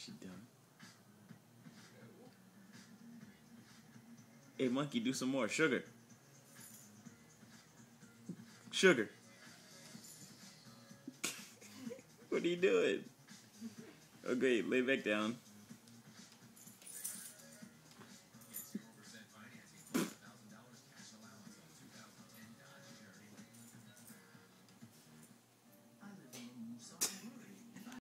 She done. Hey, monkey, do some more. Sugar. Sugar. What are you doing? Okay, lay back down.